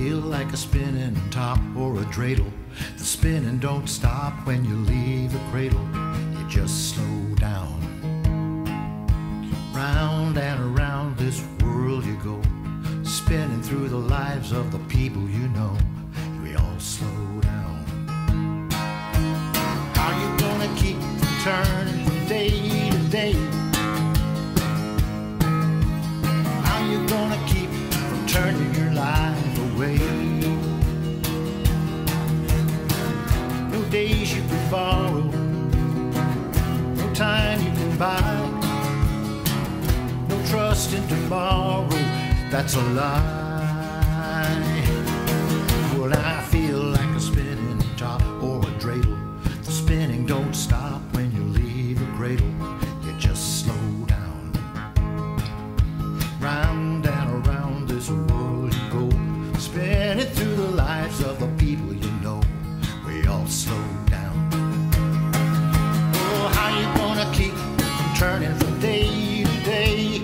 feel like a spinning top or a dreidel. The spinning don't stop when you leave the cradle. You just slow down. Round and around this world you go, spinning through the lives of the people you know. We all slow down. How you gonna keep from turning from day to day? How you gonna keep from turning your life away? No days you can borrow, no time you can buy, no trust in tomorrow, that's a lie. Well, I feel like a spinning top or a dreidel. The spinning don't stop when you leave the cradle. You just slow down. Round and around this world you go, spinning through the lives of the people you know. We all slow down. Oh, how you gonna keep from turning from day to day?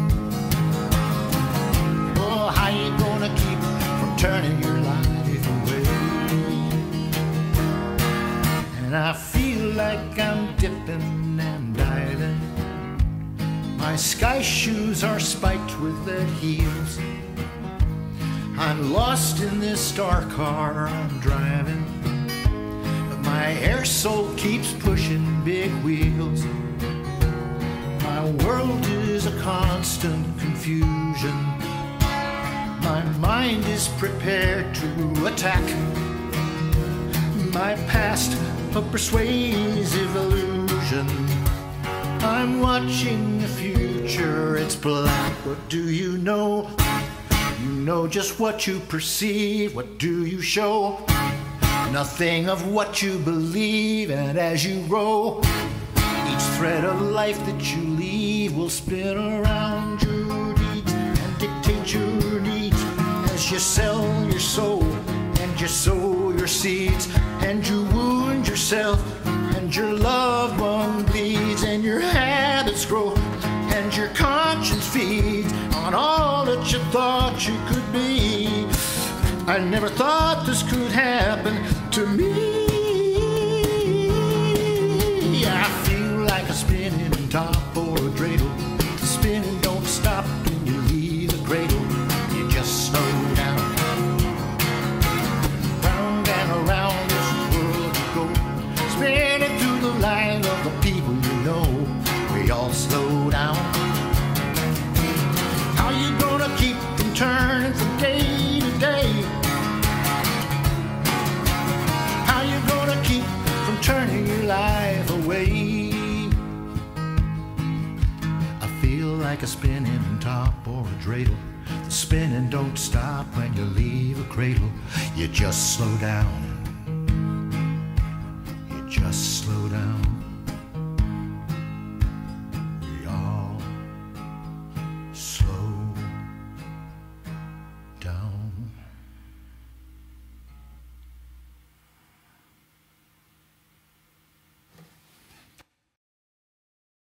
Oh, how you gonna keep from turning your life away? And I feel like I'm dipping and diving. My sky shoes are spiked with lead heels. I'm lost in this dark car I'm driving, but my air soul keeps pushing big wheels. My world is a constant confusion. My mind is prepared to attack. My past a persuasive illusion. I'm watching the future, it's black. What do you know? You know just what you perceive. What do you show? Nothing of what you believe. And as you grow, each thread of life that you leave will spin around your deeds and dictate your needs. As you sell your soul and you sow your seeds, and you wound yourself and your loved one bleeds, and your habits grow and your conscience feeds on all that you thought you could be. I never thought this could happen to me. I feel like a spinning top or a dreidel. The spinning don't stop when you leave the cradle. You just slow down. Round and around this world you go, spinning through the lives of the people you know. We all slow down. How you gonna keep from turning from day to day? How you gonna keep from turning your life away? I feel like a spinning top or a dreidel. The spinning don't stop when you leave a cradle. You just slow down.